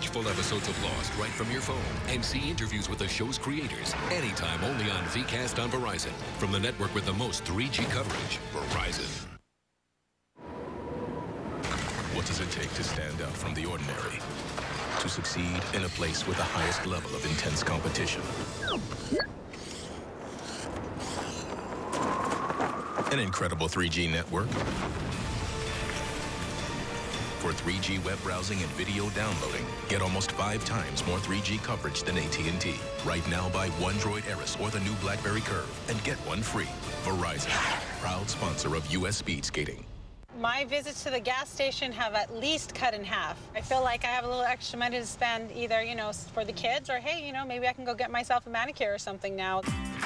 Watch full episodes of Lost right from your phone and see interviews with the show's creators anytime only on VCast on Verizon. From the network with the most 3G coverage, Verizon. What does it take to stand out from the ordinary? To succeed in a place with the highest level of intense competition? An incredible 3G network? For 3G web browsing and video downloading, get almost 5 times more 3G coverage than AT&T. Right now, buy one Droid Eris or the new BlackBerry Curve and get one free. Verizon, proud sponsor of U.S. speed skating. My visits to the gas station have at least cut in half. I feel like I have a little extra money to spend either, you know, for the kids or, hey, you know, maybe I can go get myself a manicure or something now.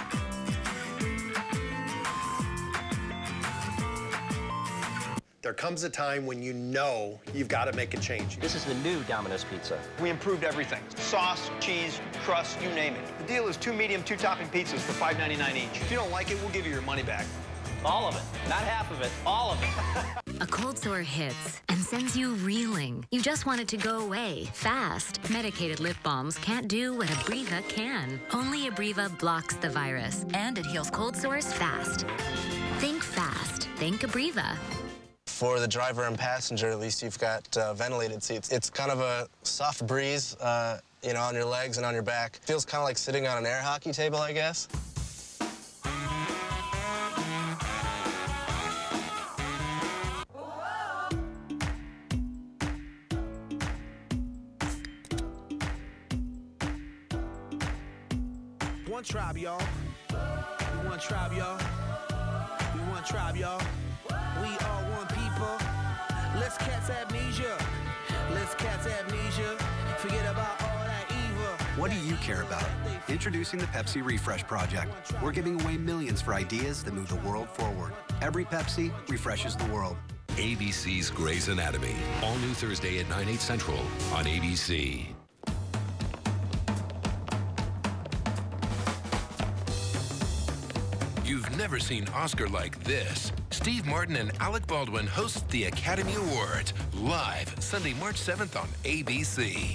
There comes a time when you know you've got to make a change. This is the new Domino's Pizza. We improved everything. Sauce, cheese, crust, you name it. The deal is 2 medium, 2 topping pizzas for $5.99 each. If you don't like it, we'll give you your money back. All of it. Not half of it. All of it. A cold sore hits and sends you reeling. You just want it to go away fast. Medicated lip balms can't do what Abreva can. Only Abreva blocks the virus, and it heals cold sores fast. Think fast. Think Abreva. For the driver and passenger, at least you've got ventilated seats. It's kind of a soft breeze, you know, on your legs and on your back. Feels kind of like sitting on an air hockey table, I guess. One tribe, y'all. We one tribe, y'all. We one tribe, y'all. We are one people. Let's catch amnesia. Let's catch amnesia. Forget about all that evil. What do you care about? Introducing the Pepsi Refresh Project. We're giving away millions for ideas that move the world forward. Every Pepsi refreshes the world. ABC's Grey's Anatomy. All new Thursday at 9, 8 Central on ABC. You've never seen Oscar like this. Steve Martin and Alec Baldwin host the Academy Awards live Sunday, March 7th on ABC.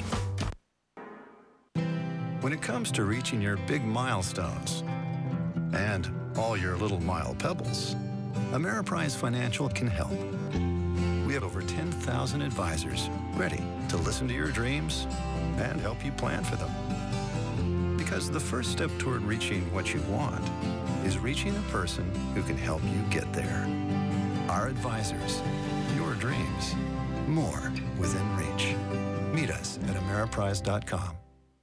When it comes to reaching your big milestones and all your little mile pebbles, Ameriprise Financial can help. We have over 10,000 advisors ready to listen to your dreams and help you plan for them. Because the first step toward reaching what you want is reaching a person who can help you get there. Our advisors, your dreams, more within reach. Meet us at Ameriprise.com.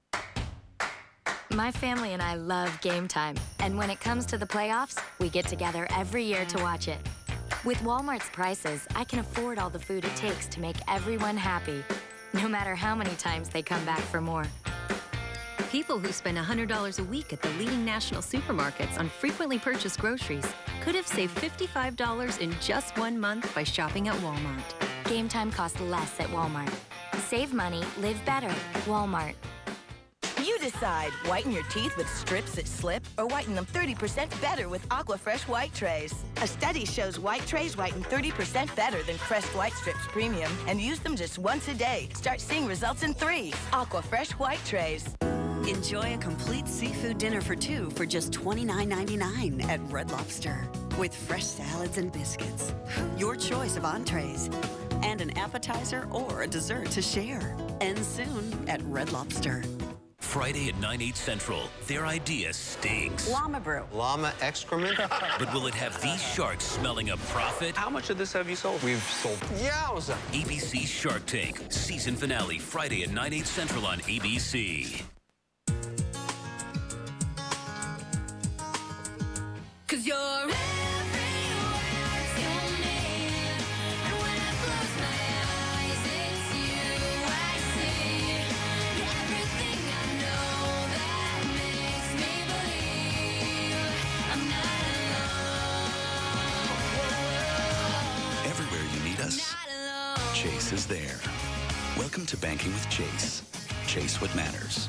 My family and I love Game Time, and when it comes to the playoffs, we get together every year to watch it. With Walmart's prices, I can afford all the food it takes to make everyone happy, no matter how many times they come back for more. People who spend $100 a week at the leading national supermarkets on frequently purchased groceries could have saved $55 in just 1 month by shopping at Walmart. Game Time costs less at Walmart. Save money, live better. Walmart. You decide, whiten your teeth with strips that slip or whiten them 30% better with Aquafresh White Trays. A study shows white trays whiten 30% better than Crest White Strips Premium, and use them just once a day. Start seeing results in 3. Aquafresh White Trays. Enjoy a complete seafood dinner for 2 for just $29.99 at Red Lobster. With fresh salads and biscuits, your choice of entrees, and an appetizer or a dessert to share. Ends soon at Red Lobster. Friday at 9, 8 Central. Their idea stinks. Llama brew. Llama excrement? But will it have these sharks smelling a profit? How much of this have you sold? We've sold yowza. ABC Shark Tank. Season finale Friday at 9, 8 Central on ABC. 'Cause you're everywhere to me, and when I close my eyes, it's you I see. Everything I know that makes me believe I'm not alone. Everywhere you need us, Chase is there. Welcome to Banking with Chase. Chase what matters.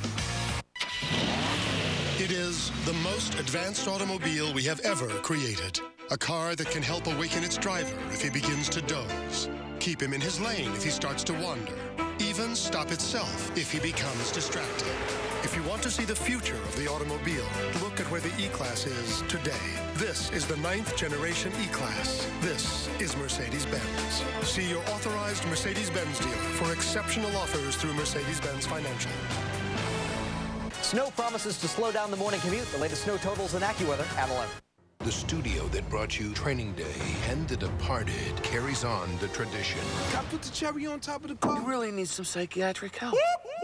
It is the most advanced automobile we have ever created. A car that can help awaken its driver if he begins to doze. Keep him in his lane if he starts to wander. Even even stop itself if he becomes distracted. If you want to see the future of the automobile, look at where the E-Class is today. This is the 9th generation E-Class. This is Mercedes-Benz. See your authorized Mercedes-Benz dealer for exceptional offers through Mercedes-Benz Financial. Snow promises to slow down the morning commute. The latest snow totals and AccuWeather at 11. The studio that brought you Training Day and The Departed carries on the tradition. Can I put the cherry on top of the car? You really need some psychiatric help.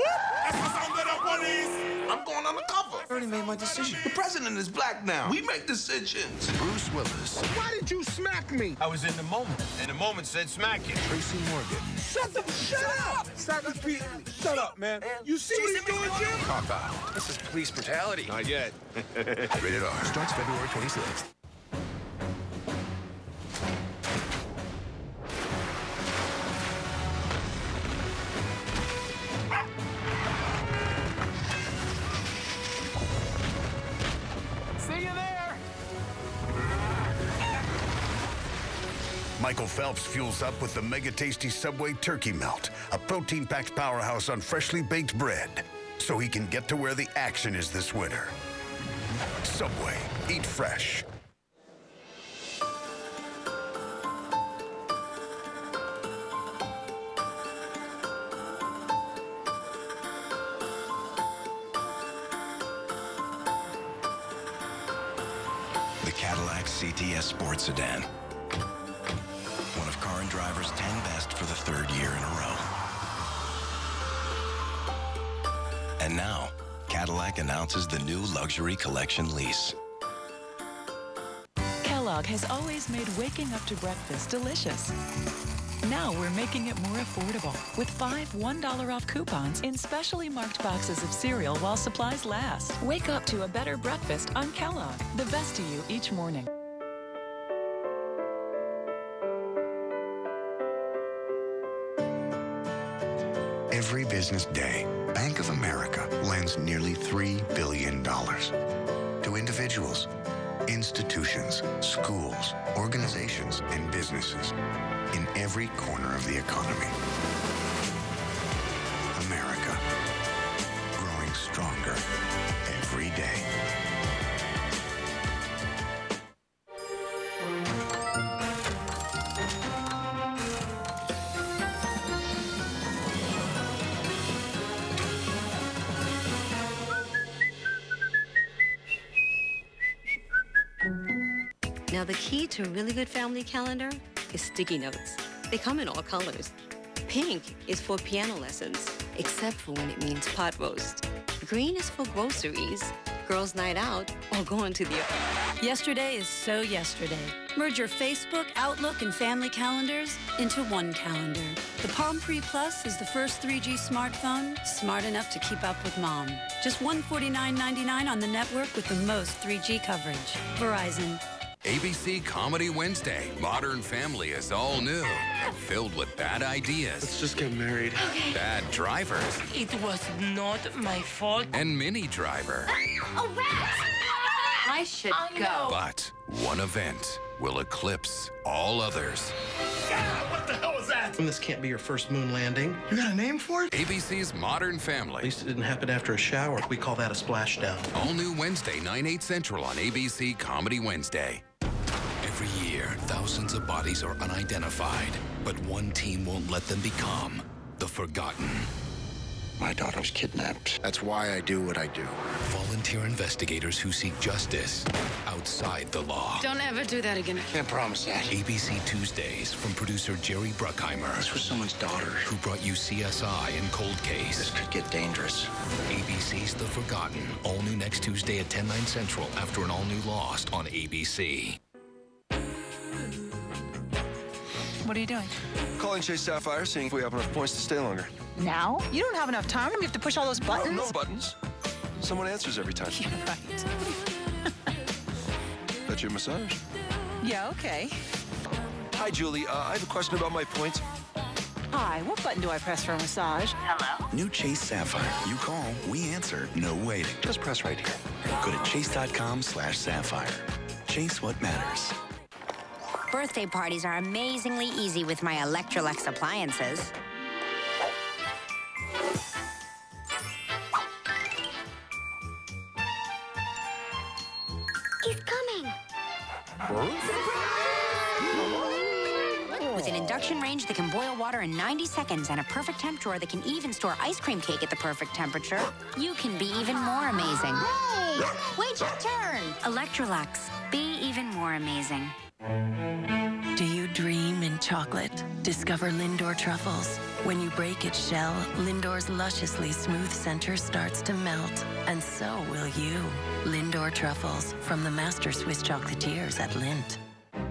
I'm going on the cover. I already made my decision. The president is black now. We make decisions. Bruce Willis. Why did you smack me? I was in the moment, and the moment said smack it. Tracy Morgan. Shut up! Stop repeatedly. Shut up, man. You see what he's doing, Jim? Cop out. This is police brutality. Not yet. Rated R. Starts February 26th. Michael Phelps fuels up with the mega tasty Subway Turkey Melt, a protein-packed powerhouse on freshly baked bread, so he can get to where the action is this winter. Subway, eat fresh. The Cadillac CTS Sports Sedan. One of Car and Driver's 10 best for the 3rd year in a row. And now, Cadillac announces the new Luxury Collection lease. Kellogg has always made waking up to breakfast delicious. Now we're making it more affordable with 5 $1 off coupons in specially marked boxes of cereal while supplies last. Wake up to a better breakfast on Kellogg, the best to you each morning. Every business day, Bank of America lends nearly $3 billion to individuals, institutions, schools, organizations, and businesses in every corner of the economy. America, growing stronger every day. Now, the key to a really good family calendar is sticky notes. They come in all colors. Pink is for piano lessons, except for when it means pot roast. Green is for groceries, girls' night out, or going to the... Yesterday is so yesterday. Merge your Facebook, Outlook, and family calendars into one calendar. The Palm Pre Plus is the first 3G smartphone smart enough to keep up with Mom. Just $149.99 on the network with the most 3G coverage. Verizon. ABC Comedy Wednesday. Modern Family is all new. Filled with bad ideas. Let's just get married. Bad drivers. It was not my fault. And Mini Driver. A rat! I should go. But one event will eclipse all others. What the hell was that? This can't be your first moon landing. You got a name for it? ABC's Modern Family. At least it didn't happen after a shower. We call that a splashdown. All new Wednesday, 9/8 Central on ABC Comedy Wednesday. Every year, thousands of bodies are unidentified, but one team won't let them become the forgotten. My daughter was kidnapped. That's why I do what I do. Volunteer investigators who seek justice outside the law. Don't ever do that again. Can't promise that. ABC Tuesdays from producer Jerry Bruckheimer. This was someone's daughter. Who brought you CSI and Cold Case. This could get dangerous. ABC's The Forgotten. All new next Tuesday at 10/9 Central after an all-new Lost on ABC. What are you doing? Calling Chase Sapphire, seeing if we have enough points to stay longer. Now? You don't have enough time. You have to push all those buttons. No buttons. Someone answers every time. Yeah, right. That's your massage. Yeah, okay. Hi, Julie. I have a question about my points. Hi, what button do I press for a massage? Hello? New Chase Sapphire. You call, we answer, no waiting. Just press right here. Go to chase.com/sapphire. Chase what matters. Birthday parties are amazingly easy with my Electrolux appliances. With an induction range that can boil water in 90 seconds and a perfect temp drawer that can even store ice cream cake at the perfect temperature, you can be even more amazing. Hey, wait your turn. Electrolux. Be even more amazing. Do you dream in chocolate? Discover Lindor truffles. When you break its shell, Lindor's lusciously smooth center starts to melt, and so will you. Lindor truffles from the master Swiss chocolatiers at Lindt.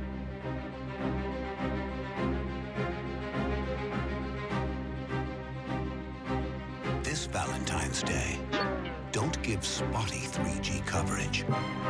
This Valentine's Day, don't give spotty 3G coverage.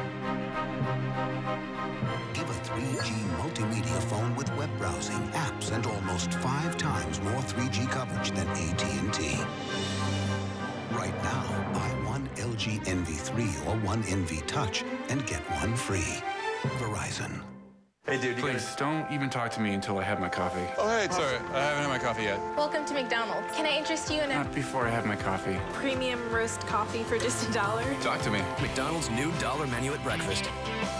Give a 3G multimedia phone with web browsing, apps, and almost 5 times more 3G coverage than AT&T. Right now, buy one LG NV3 or one NV Touch and get one free. Verizon. Hey, dude, please don't even talk to me until I have my coffee. Oh, hey, sorry. I haven't had my coffee yet. Welcome to McDonald's. Can I interest you in a Not before I have my coffee. premium roast coffee for just $1? Talk to me. McDonald's new $1 menu at breakfast.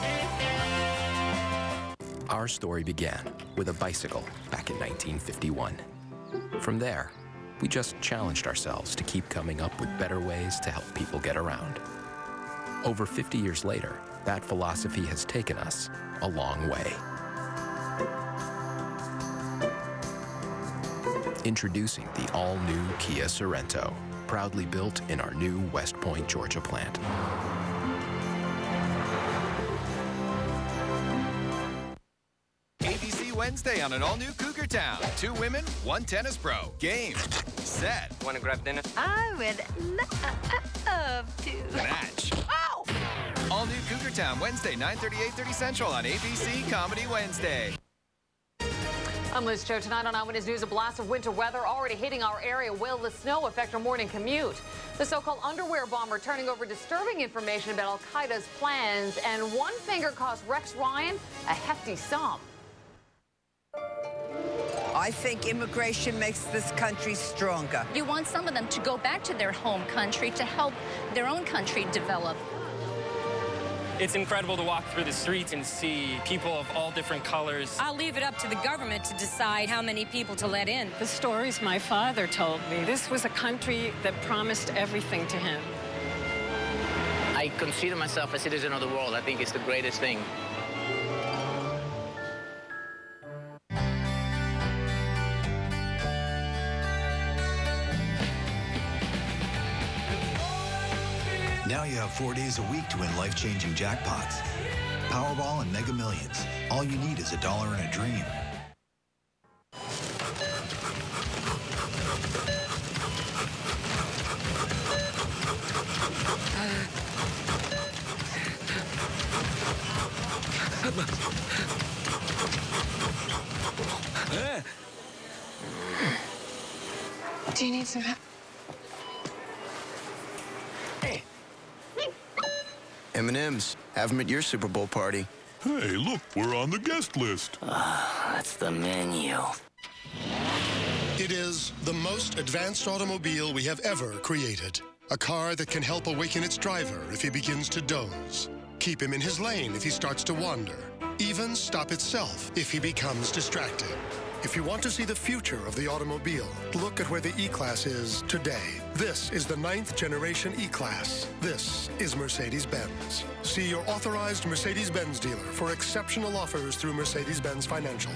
Our story began with a bicycle back in 1951. From there, we just challenged ourselves to keep coming up with better ways to help people get around. Over 50 years later, that philosophy has taken us a long way. Introducing the all-new Kia Sorento, proudly built in our new West Point, Georgia plant. ABC Wednesday on an all-new Cougar Town. 2 women, 1 tennis pro. Game, set. Want to grab dinner? I would love to. Match. Oh! All new Cougar Town, Wednesday, 9:30, 8:30 Central on ABC Comedy Wednesday. I'm Liz Cho. Tonight on Eyewitness News, a blast of winter weather already hitting our area. Will the snow affect our morning commute? The so-called underwear bomber turning over disturbing information about Al-Qaeda's plans. And one finger cost Rex Ryan a hefty sum. I think immigration makes this country stronger. You want some of them to go back to their home country to help their own country develop. It's incredible to walk through the streets and see people of all different colors. I'll leave it up to the government to decide how many people to let in. The stories my father told me, this was a country that promised everything to him. I consider myself a citizen of the world. I think it's the greatest thing. Now you have 4 days a week to win life-changing jackpots. Powerball and Mega Millions. All you need is $1 and a dream. Do you need some help? M&M's. Have them at your Super Bowl party. Hey, look, we're on the guest list. That's the menu. It is the most advanced automobile we have ever created. A car that can help awaken its driver if he begins to doze. Keep him in his lane if he starts to wander. Even stop itself if he becomes distracted. If you want to see the future of the automobile, look at where the E-Class is today. This is the 9th generation E-Class. This is Mercedes-Benz. See your authorized Mercedes-Benz dealer for exceptional offers through Mercedes-Benz Financial.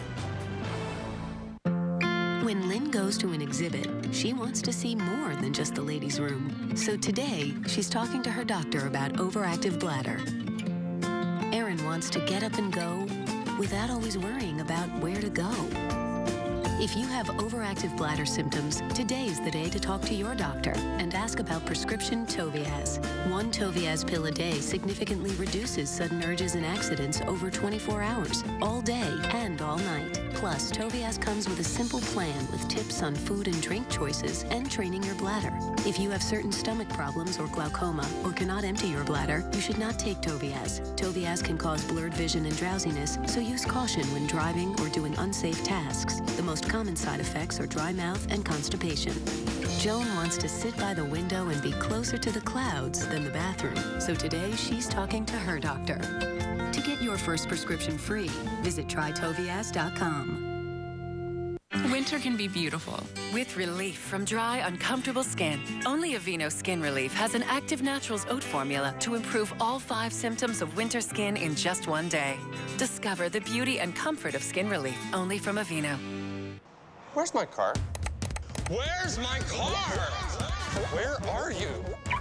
When Lynn goes to an exhibit, she wants to see more than just the ladies' room. So today, she's talking to her doctor about overactive bladder. Erin wants to get up and go without always worrying about where to go. If you have overactive bladder symptoms, today is the day to talk to your doctor and ask about prescription Toviaz. One Toviaz pill a day significantly reduces sudden urges and accidents over 24 hours, all day and all night. Plus, Toviaz comes with a simple plan with tips on food and drink choices and training your bladder. If you have certain stomach problems or glaucoma or cannot empty your bladder, you should not take Toviaz. Toviaz can cause blurred vision and drowsiness, so use caution when driving or doing unsafe tasks. The most common side effects are dry mouth and constipation. Joan wants to sit by the window and be closer to the clouds than the bathroom, so today she's talking to her doctor. To get your first prescription free, visit trytoviaz.com. Winter can be beautiful. With relief from dry, uncomfortable skin. Only Aveeno Skin Relief has an active naturals oat formula to improve all 5 symptoms of winter skin in just 1 day. Discover the beauty and comfort of skin relief only from Aveeno. Where's my car? Where's my car? Where are you?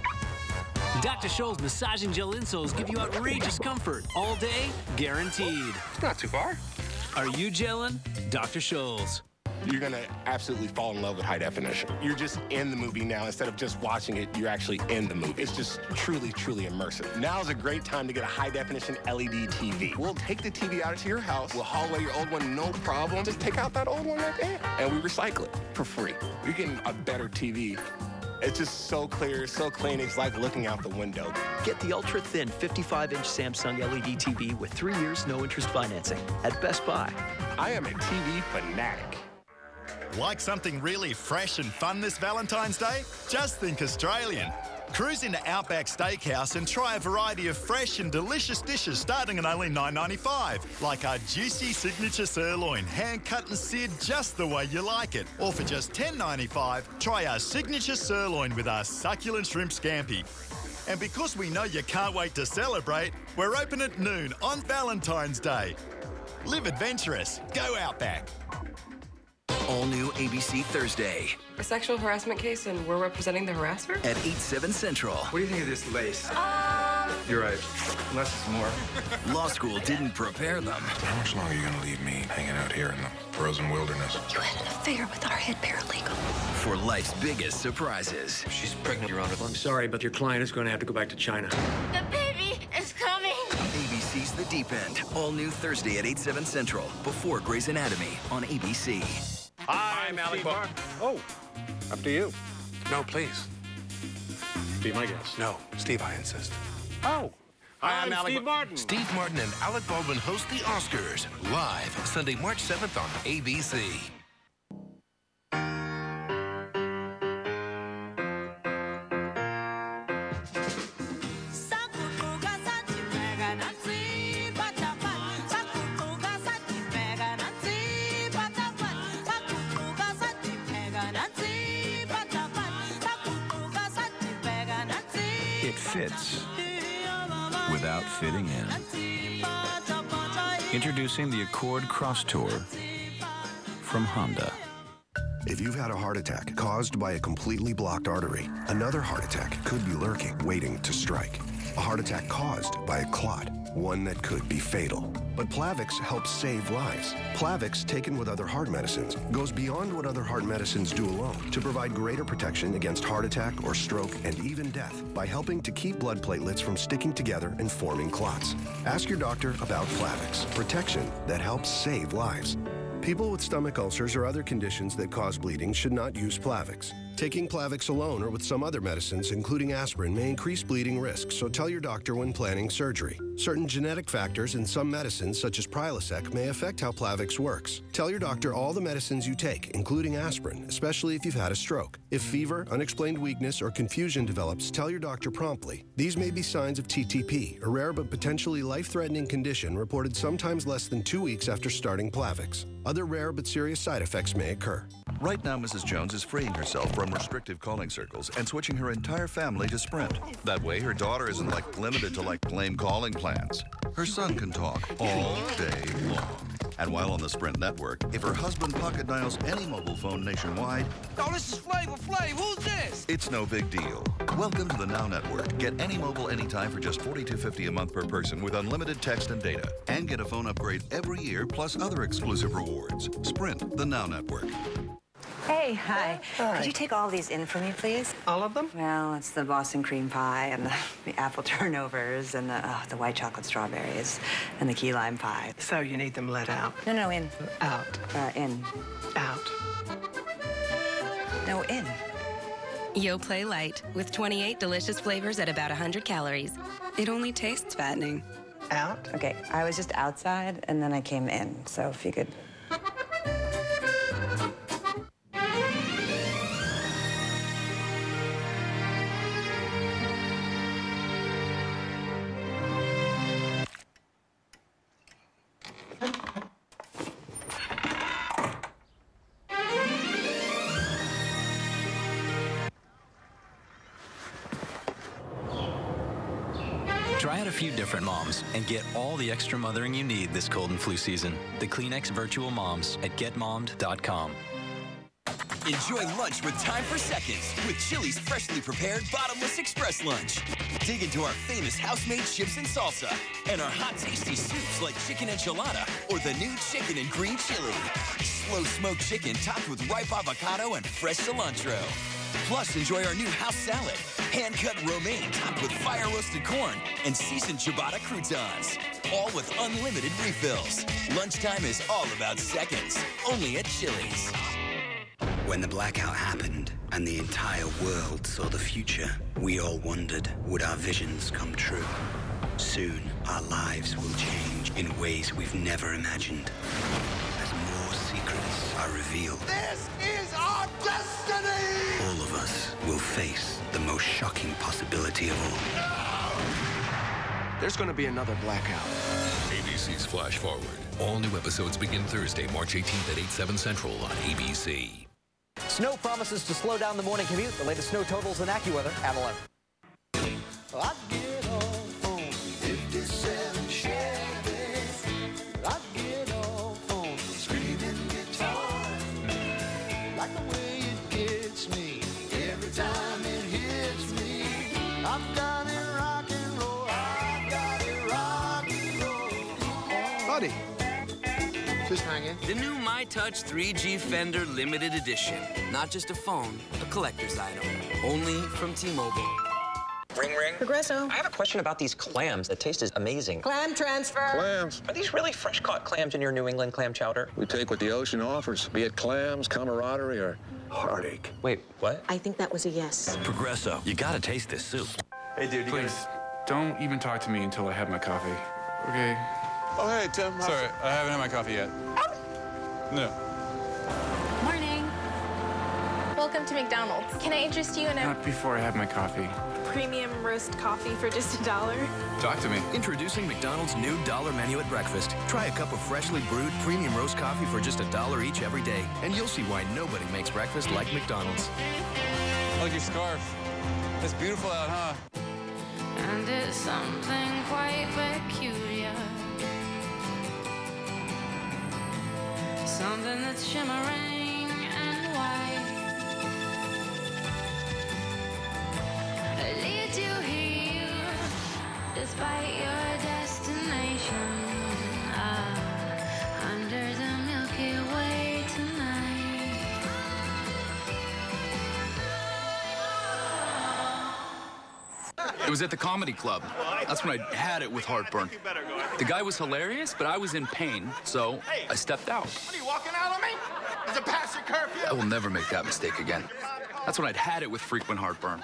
Dr. Scholl's massaging gel insoles give you outrageous comfort all day, guaranteed. It's not too far. Are you gelling? Dr. Scholl's. You're gonna absolutely fall in love with high definition. You're just in the movie now. Instead of just watching it, you're actually in the movie. It's just truly, truly immersive. Now is a great time to get a high definition LED TV. We'll take the TV out to your house. We'll haul away your old one, no problem. Just take out that old one right there, and we recycle it for free. You're getting a better TV. It's just so clear, so clean. It's like looking out the window. Get the ultra-thin 55-inch Samsung LED TV with 3 years no-interest financing at Best Buy. I am a TV fanatic. Like something really fresh and fun this Valentine's Day? Just think Australian. Cruise into Outback Steakhouse and try a variety of fresh and delicious dishes starting at only $9.95, like our juicy signature sirloin, hand-cut and seared just the way you like it. Or for just $10.95, try our signature sirloin with our succulent shrimp scampi. And because we know you can't wait to celebrate, we're open at noon on Valentine's Day. Live adventurous. Go Outback. All new ABC Thursday A sexual harassment case, and we're representing the harasser? at 8/7 Central. What do you think of this lace? You're right. Less is more. Law school didn't prepare them How much longer are you gonna leave me hanging out here in the frozen wilderness? You had an affair with our head paralegal. for life's biggest surprises. She's pregnant, Your Honor. I'm sorry, but your client is going to have to go back to China. The baby is coming. ABC's The Deep End. All new Thursday at 8/7 Central. Before Grey's Anatomy on ABC. Hi, I'm Alec Baldwin. Oh, up to you. No, please. Be my guest. No, Steve, I insist. Oh. Hi, I'm Alec Steve Martin. Steve Martin and Alec Baldwin host the Oscars live Sunday, March 7th on ABC. It fits without fitting in. Introducing the Accord Cross Tour from Honda. If you've had a heart attack caused by a completely blocked artery, another heart attack could be lurking, waiting to strike. A heart attack caused by a clot, one that could be fatal. But Plavix helps save lives. Plavix, taken with other heart medicines, goes beyond what other heart medicines do alone to provide greater protection against heart attack or stroke and even death by helping to keep blood platelets from sticking together and forming clots. Ask your doctor about Plavix, protection that helps save lives. People with stomach ulcers or other conditions that cause bleeding should not use Plavix. Taking Plavix alone or with some other medicines, including aspirin, may increase bleeding risk, so tell your doctor when planning surgery. Certain genetic factors in some medicines, such as Prilosec, may affect how Plavix works. Tell your doctor all the medicines you take, including aspirin, especially if you've had a stroke. If fever, unexplained weakness, or confusion develops, tell your doctor promptly. These may be signs of TTP, a rare but potentially life-threatening condition reported sometimes less than 2 weeks after starting Plavix. Other rare but serious side effects may occur. Right now, Mrs. Jones is freeing herself from restrictive calling circles and switching her entire family to Sprint. That way, her daughter isn't limited to lame calling plans. Her son can talk all day long. And while on the Sprint network, if her husband pocket dials any mobile phone nationwide, Oh, this is Flavor Flav. Who's this? it's no big deal. Welcome to the Now Network. Get any mobile anytime for just $42.50 a month per person with unlimited text and data. And get a phone upgrade every year plus other exclusive rewards. Sprint, the Now Network. Hey, hi. Could you take all these in for me, please? All of them? Well, it's the Boston cream pie and the apple turnovers and the white chocolate strawberries and the key lime pie. So you need them let out? No, in. Out. In. Out. No, in. Yoplait Light with 28 delicious flavors at about 100 calories. It only tastes fattening. Out? Okay, I was just outside and then I came in, so if you could... Try out a few different moms and get all the extra mothering you need this cold and flu season. The Kleenex Virtual Moms at getmommed.com. Enjoy lunch with time for seconds with Chili's freshly prepared Bottomless Express Lunch. Dig into our famous house-made chips and salsa and our hot, tasty soups like chicken enchilada or the new chicken and green chili. Slow smoked chicken topped with ripe avocado and fresh cilantro. Plus, enjoy our new house salad, hand-cut romaine topped with fire-roasted corn and seasoned ciabatta croutons. All with unlimited refills. Lunchtime is all about seconds, only at Chili's. When the blackout happened and the entire world saw the future, we all wondered, would our visions come true? Soon, our lives will change in ways we've never imagined. As more secrets are revealed, This is our destiny! all of us will face the most shocking possibility of all. There's going to be another blackout. ABC's Flash Forward. All new episodes begin Thursday, March 18th at 8, 7 Central on ABC. Snow promises to slow down the morning commute. The latest snow totals and AccuWeather at 11. I get off on 57 Chevy. I get off on screaming guitar. Like the way it gets me every time it hits me. I've got it rock and roll. I've got it rock and roll. Buddy. Just hanging. The new My Touch 3G Fender Limited Edition. Not just a phone, a collector's item. Only from T-Mobile. Ring, ring. Progresso. I have a question about these clams. The taste is amazing. Clam transfer. Clams. Are these really fresh-caught clams in your New England clam chowder? We take what the ocean offers, be it clams, camaraderie, or heartache. Wait, what? I think that was a yes. Progresso. You gotta taste this soup. Hey, dude, please don't even talk to me until I have my coffee. Okay. Oh, hey, Tim. Sorry, I haven't had my coffee yet. No. Morning. Welcome to McDonald's. Can I interest you in a Not before I have my coffee. premium roast coffee for just $1? Talk to me. Introducing McDonald's new $1 menu at breakfast. Try a cup of freshly brewed premium roast coffee for just $1 each every day, and you'll see why nobody makes breakfast like McDonald's. I like your scarf. It's beautiful out, huh? And it's something quite peculiar. Something that's shimmering and white. It leads you here despite your destination. Under the Milky Way tonight. It was at the comedy club. That's when I had it with heartburn. The guy was hilarious, but I was in pain, so I stepped out. What are you walking out on me? Is it past your curfew? I will never make that mistake again. That's when I'd had it with frequent heartburn.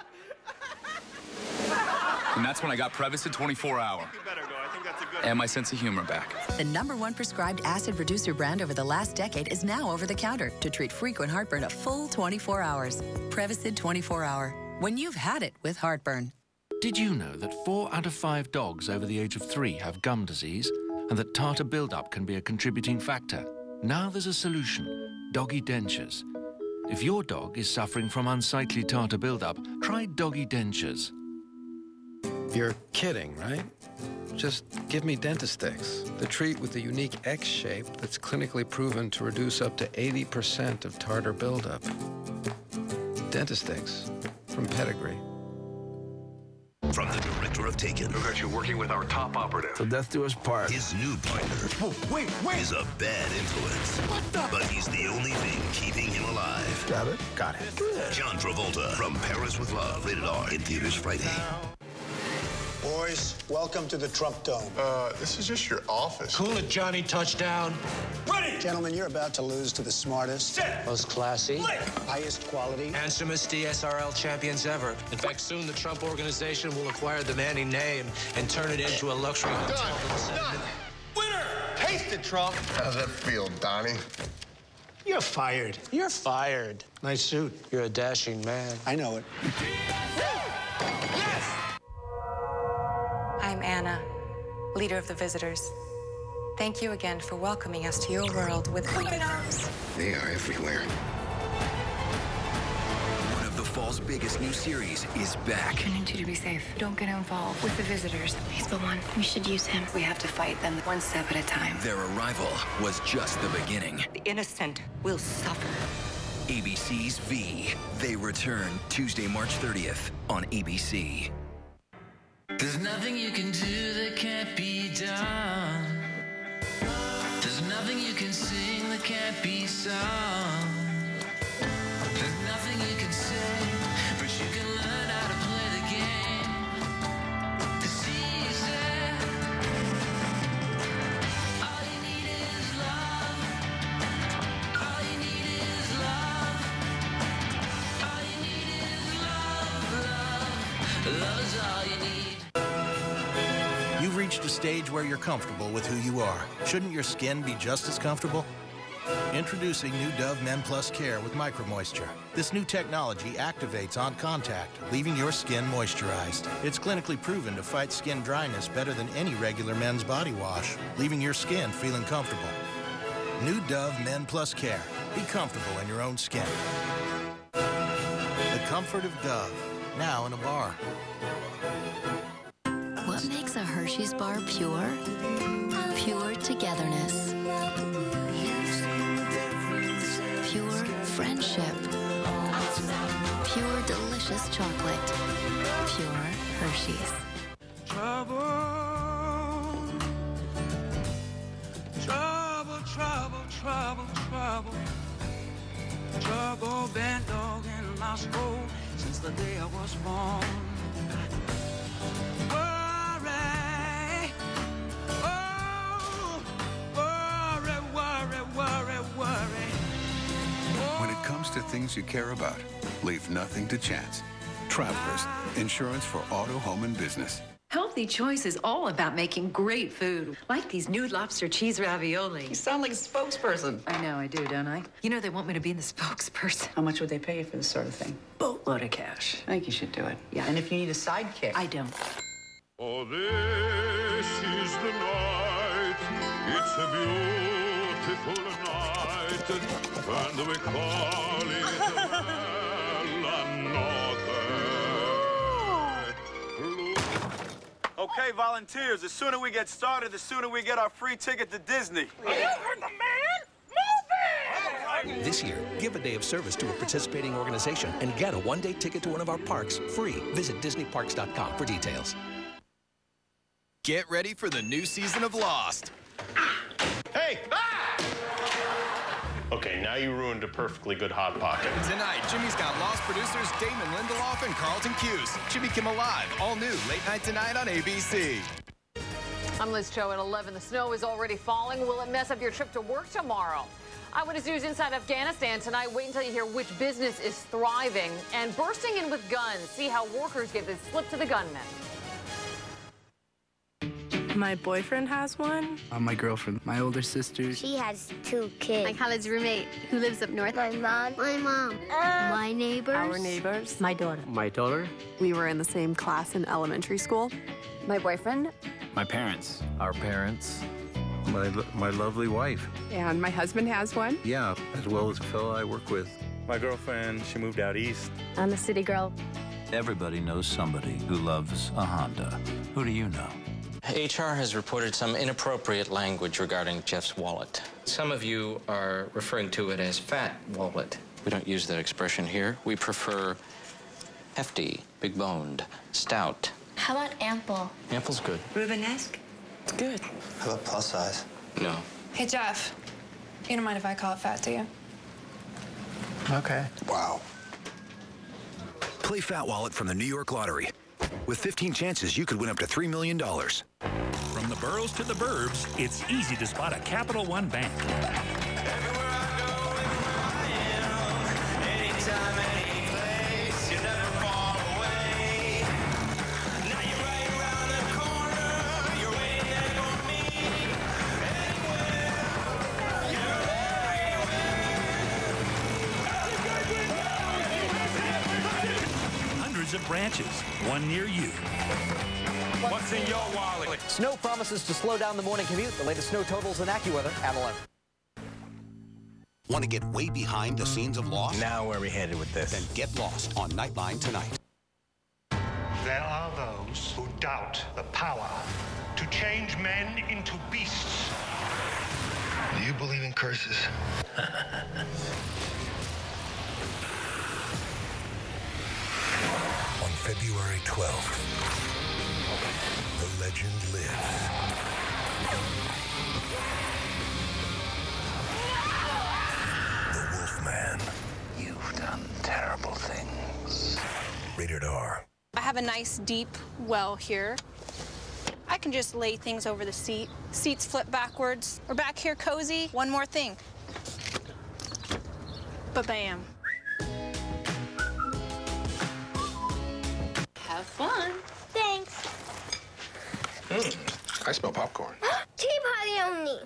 And that's when I got Prevacid 24-hour. And my sense of humor back. The #1 prescribed acid reducer brand over the last decade is now over the counter to treat frequent heartburn a full 24 hours. Prevacid 24-hour. When you've had it with heartburn. Did you know that 4 out of 5 dogs over the age of 3 have gum disease and that tartar buildup can be a contributing factor? Now there's a solution, doggy dentures. If your dog is suffering from unsightly tartar buildup, try doggy dentures. You're kidding, right? Just give me Dentisticks, the treat with the unique X shape that's clinically proven to reduce up to 80% of tartar buildup. Dentisticks from Pedigree. From the director of Taken. We got you working with our top operative. Till death do us part. His new partner wait. is a bad influence. What the? But he's the only thing keeping him alive. Got it? Got it. John Travolta from Paris with Love. Rated R. In theaters Friday. Boys, welcome to the Trump Dome. This is just your office. Cool it, Johnny. Touchdown. Ready! Gentlemen, you're about to lose to the smartest, most classy, highest quality, handsomest DSRL champions ever. In fact, soon the Trump organization will acquire the Manning name and turn it into a luxury hotel. Done. Winner! Taste it, Trump. How's that feel, Donnie? You're fired. You're fired. Nice suit. You're a dashing man. I know it. I'm Anna, leader of the visitors. Thank you again for welcoming us to your world with open arms. They are everywhere. One of the fall Football's biggest new series is back. I need you to be safe. Don't get involved with the visitors. He's the one. We should use him. We have to fight them one step at a time. Their arrival was just the beginning. The innocent will suffer. ABC's V. They return Tuesday, March 30th on ABC. There's nothing you can do that can't be done. There's nothing you can sing that can't be sung. There's nothing you can say, but you can learn how to play the game. It's easy. All you need is love. All you need is love. All you need is love, love. Love is all you need. You've reached a stage where you're comfortable with who you are. Shouldn't your skin be just as comfortable? Introducing new Dove Men Plus Care with Micro Moisture. This new technology activates on contact, leaving your skin moisturized. It's clinically proven to fight skin dryness better than any regular men's body wash, leaving your skin feeling comfortable. New Dove Men Plus Care. Be comfortable in your own skin. The comfort of Dove, now in a bar. What makes a Hershey's bar pure? Pure togetherness. Pure friendship. Pure delicious chocolate. Pure Hershey's. Trouble, trouble, trouble, trouble, trouble. Trouble been dog in my soul since the day I was born. Worry, oh, worry, worry, worry, worry. When it comes to things you care about, leave nothing to chance. Travelers, insurance for auto, home, and business. Healthy choice is all about making great food, like these new lobster cheese ravioli. You sound like a spokesperson. I know, I do, don't I? You know, they want me to be the spokesperson. How much would they pay you for this sort of thing? Boatload of cash. I think you should do it. Yeah, and if you need a sidekick. I don't. Oh, this is the night. It's a beautiful night, and we call it Okay, volunteers, the sooner we get started, the sooner we get our free ticket to Disney. You heard the man? Move it! This year, give a day of service to a participating organization and get a one-day ticket to one of our parks free. Visit DisneyParks.com for details. Get ready for the new season of Lost. Hey! Okay, now you ruined a perfectly good Hot Pocket. Tonight, Jimmy's got Lost producers Damon Lindelof and Carlton Cuse. Jimmy Kimmel Live, all new, late night tonight on ABC. I'm Liz Cho at 11. The snow is already falling. Will it mess up your trip to work tomorrow? Eyewitness News inside Afghanistan tonight. Wait until you hear which business is thriving and bursting in with guns. See how workers give the slip to the gunmen. My boyfriend has one. My girlfriend, my older sister. She has 2 kids. My college roommate who lives up north. My mom. My mom. My neighbors. Our neighbors. My daughter. My daughter. We were in the same class in elementary school. My boyfriend. My parents. Our parents. My lovely wife. And my husband has one. Yeah, as well as a fellow I work with. My girlfriend, she moved out east. I'm a city girl. Everybody knows somebody who loves a Honda. Who do you know? HR has reported some inappropriate language regarding Jeff's wallet. Some of you are referring to it as fat wallet. We don't use that expression here. We prefer hefty, big-boned, stout. How about ample? Ample's good. Rubenesque? It's good. How about plus size? No. Hey, Jeff. You don't mind if I call it fat, do you? Okay. Wow. Play Fat Wallet from the New York Lottery. With 15 chances, you could win up to $3 million. From the boroughs to the burbs, it's easy to spot a Capital One bank. Hundreds of branches, one near you. What's in your wallet? Snow promises to slow down the morning commute. The latest snow totals and AccuWeather at 11. Want to get way behind the scenes of Lost? Now where are we headed with this? Then get lost on Nightline tonight. There are those who doubt the power to change men into beasts. Do you believe in curses? On February 12th, the legend lives. The Wolfman. You've done terrible things. Rated R. I have a nice deep well here. I can just lay things over the seat. Seats flip backwards. We're back here cozy. One more thing. Ba-bam. Have fun. Thanks. I smell popcorn. Tea party only.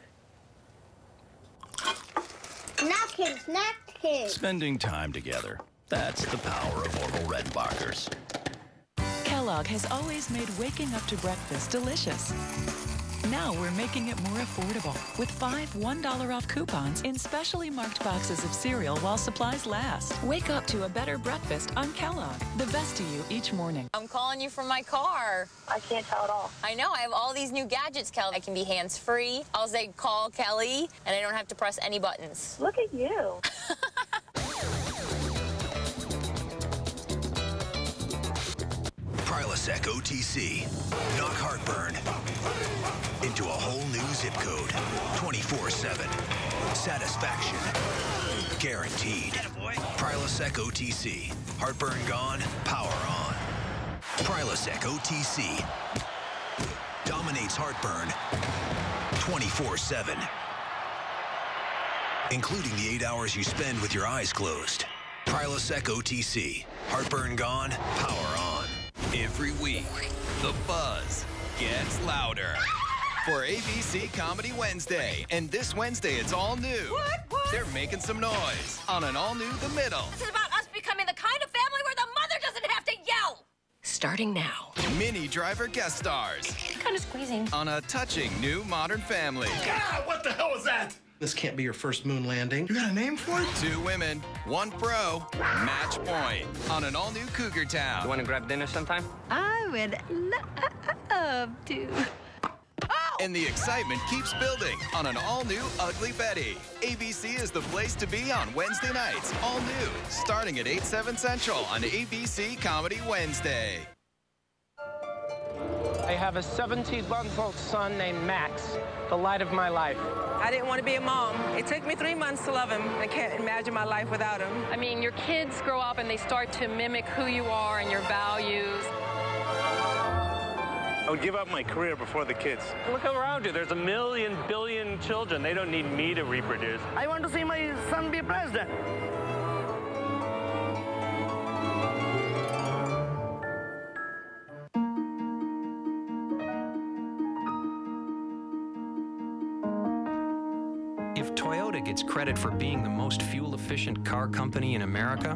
Napkins, napkins. Spending time together. That's the power of Orville Redenbacher's. Kellogg has always made waking up to breakfast delicious. Now we're making it more affordable with 5 $1 off coupons in specially marked boxes of cereal while supplies last. Wake up to a better breakfast on Kellogg, the best to you each morning. I'm calling you from my car. I can't tell at all. I know, I have all these new gadgets, Kelly. I can be hands-free. I'll say call Kelly, and I don't have to press any buttons. Look at you. Prilosec OTC. Knock heartburn into a whole new zip code. 24/7. Satisfaction guaranteed. Prilosec OTC. Heartburn gone, power on. Prilosec OTC. Dominates heartburn 24/7. Including the 8 hours you spend with your eyes closed. Prilosec OTC. Heartburn gone, power on. Every week, the buzz gets louder for ABC Comedy Wednesday. And this Wednesday, it's all new. What? They're making some noise on an all-new The Middle. This is about us becoming the kind of family where the mother doesn't have to yell. Starting now. Minnie Driver guest stars Kind of squeezing. on a touching new Modern Family. God, what the hell was that? This can't be your first moon landing. You got a name for it? 2 women, 1 pro, match point on an all-new Cougar Town. You want to grab dinner sometime? I would love to. And the excitement keeps building on an all-new Ugly Betty. ABC is the place to be on Wednesday nights. All new, starting at 8/7 Central on ABC Comedy Wednesday. I have a 17-month-old son named Max, the light of my life. I didn't want to be a mom. It took me 3 months to love him. I can't imagine my life without him. I mean, your kids grow up and they start to mimic who you are and your values. I would give up my career before the kids. Look around you. There's a million, billion children. They don't need me to reproduce. I want to see my son be president. If Toyota gets credit for being the most fuel-efficient car company in America,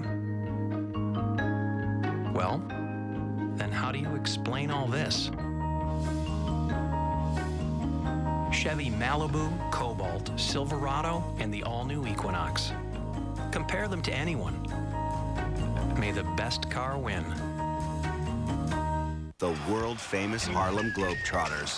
well, then how do you explain all this? Chevy Malibu, Cobalt, Silverado, and the all-new Equinox. Compare them to anyone. May the best car win. The world-famous Harlem Globetrotters.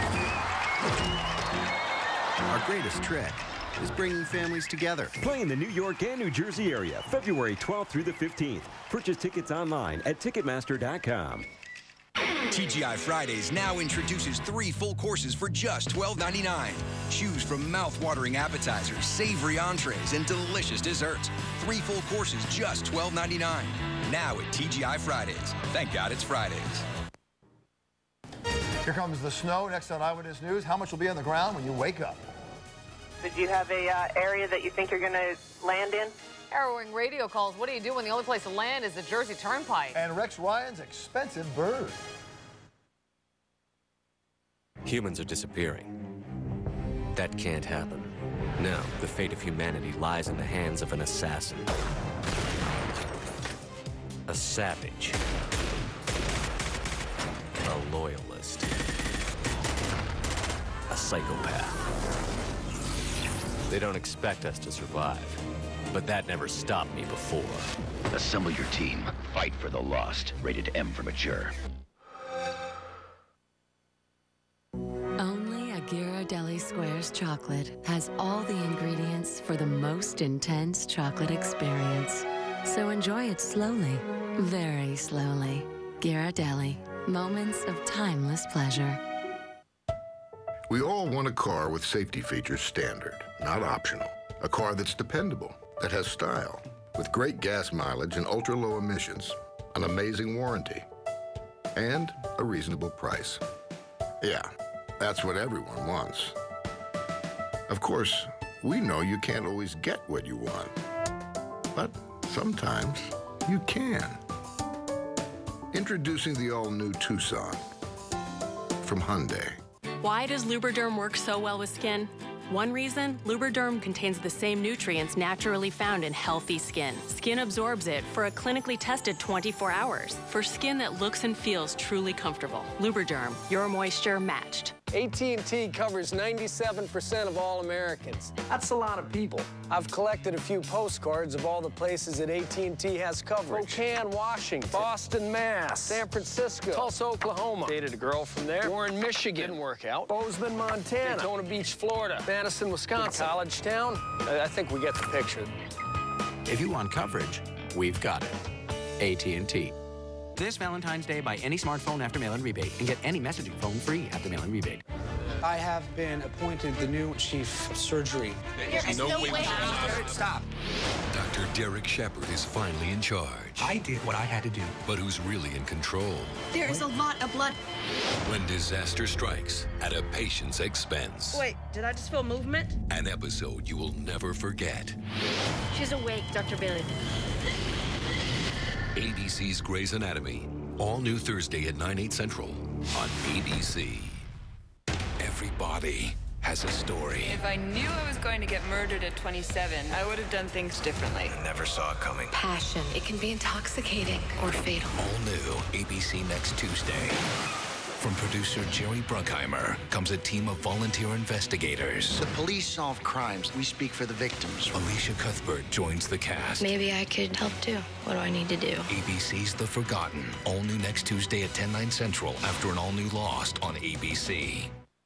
Our greatest trick is bringing families together. Play in the New York and New Jersey area, February 12th through the 15th. Purchase tickets online at Ticketmaster.com. TGI Fridays now introduces 3 full courses for just $12.99. Choose from mouth-watering appetizers, savory entrees, and delicious desserts. 3 full courses, just $12.99. Now at TGI Fridays. Thank God it's Fridays. Here comes the snow. Next on Eyewitness News, how much will be on the ground when you wake up? Did you have a area that you think you're going to land in? Harrowing radio calls. What do you do when the only place to land is the Jersey Turnpike? And Rex Ryan's expensive bird. Humans are disappearing. That can't happen. Now, the fate of humanity lies in the hands of an assassin. A savage. A loyalist. A psychopath. They don't expect us to survive. But that never stopped me before. Assemble your team. Fight for the lost. Rated M for mature. Only a Ghirardelli Squares chocolate has all the ingredients for the most intense chocolate experience. So enjoy it slowly, very slowly. Ghirardelli, moments of timeless pleasure. We all want a car with safety features standard, not optional. A car that's dependable, that has style, with great gas mileage and ultra-low emissions, an amazing warranty, and a reasonable price. Yeah, that's what everyone wants. Of course, we know you can't always get what you want, but sometimes you can. Introducing the all-new Tucson from Hyundai. Why does Lubriderm work so well with skin? One reason, Lubriderm contains the same nutrients naturally found in healthy skin. Skin absorbs it for a clinically tested 24 hours for skin that looks and feels truly comfortable. Lubriderm, your moisture matched. AT&T covers 97% of all Americans. That's a lot of people. I've collected a few postcards of all the places that AT&T has coverage. Spokane, Washington, Boston, Mass, San Francisco, Tulsa, Oklahoma. Dated a girl from there. Warren, Michigan. Didn't work out. Bozeman, Montana. Daytona Beach, Florida. Madison, Wisconsin. College Town. I think we get the picture. If you want coverage, we've got it. AT&T. This Valentine's Day, buy any smartphone after mail-in rebate and get any messaging phone free after mail-in rebate. I have been appointed the new chief of surgery. There's no way. Stop. Dr. Derek Shepard is finally in charge. I did what I had to do. But who's really in control? There is a lot of blood. When disaster strikes at a patient's expense. Wait, did I just feel movement? An episode you will never forget. She's awake, Dr. Bailey. ABC's Grey's Anatomy. All new Thursday at 9/8 Central on ABC. Everybody has a story. If I knew I was going to get murdered at 27, I would have done things differently. I never saw it coming. Passion. It can be intoxicating or fatal. All new ABC next Tuesday. From producer Jerry Bruckheimer comes a team of volunteer investigators. The police solve crimes. We speak for the victims. Alicia Cuthbert joins the cast. Maybe I could help too. What do I need to do? ABC's The Forgotten. All new next Tuesday at 10/9 Central after an all-new Lost on ABC.